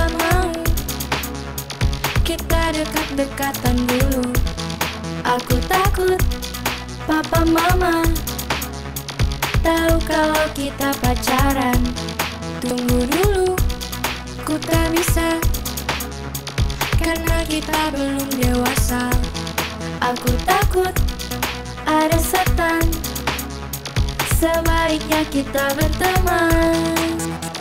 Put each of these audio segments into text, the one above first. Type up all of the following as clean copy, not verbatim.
tak mau kita dekat-dekatan dulu. Aku takut papa mama tahu kalau kita pacaran. Tunggu dulu, ku tak bisa karena kita belum dewasa. Aku takut ada setan, sebaiknya kita berteman.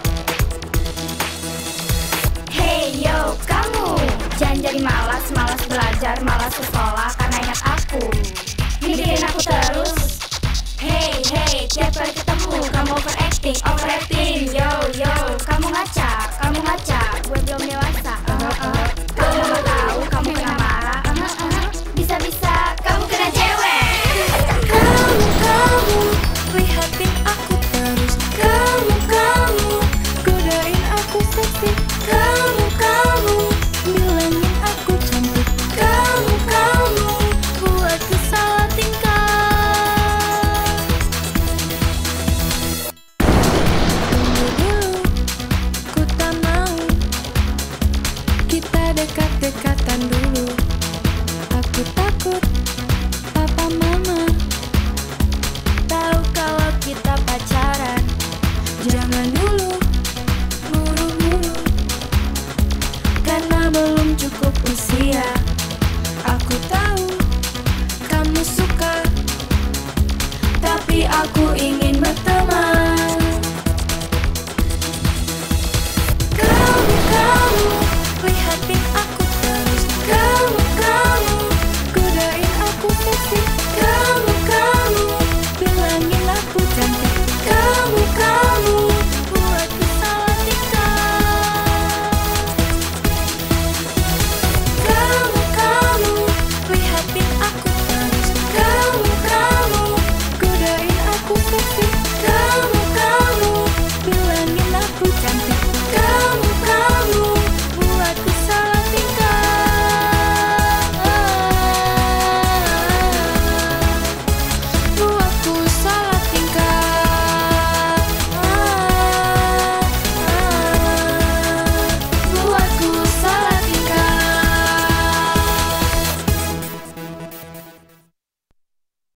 Hey yo kamu, jangan jadi malas belajar, malas sekolah karena ingat aku, mikirin aku terus. Hey tiap kali ketemu kamu overacting. Yo kamu ngaca, gue belum dewasa. Kamu gak tahu kamu kena marah. Bisa kamu kena cewek. Kamu lihatin aku terus. Kamu godain aku seksi. Kamu bilangin aku cantik. Kamu buatku salah tingkah. Tunggu dulu, ku tak mau kita dekat-dekatan dulu. Aku takut papa mama tahu kalau kita pacaran. Jangan dulu buru-buru karena belum cukup usia. Aku tahu kamu suka, tapi aku ingin